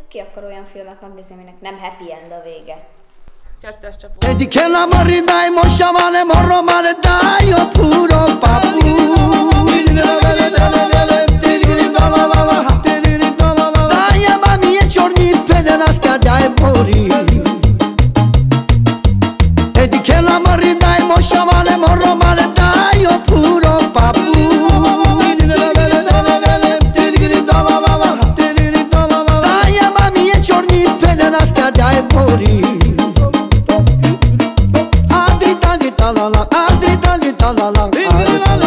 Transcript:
ki akar olyan filmet megnézni, aminek nem happy end a vége? Kettes csapó. Edi che la mari dai moscia male morro male dai io puro papu. Dai mami e giorni pedernasca dai mori. Edi che la mari dai moscia male morro male dai io puro papu. Dai mami e giorni pedernasca dai mori. La la la, la la la.